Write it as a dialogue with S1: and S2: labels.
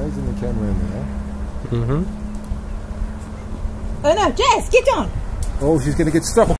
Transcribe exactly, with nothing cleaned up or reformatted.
S1: in the camera in there.
S2: Mm-hmm.
S3: Oh no, Jazz, get on!
S1: Oh, she's going to get stuck.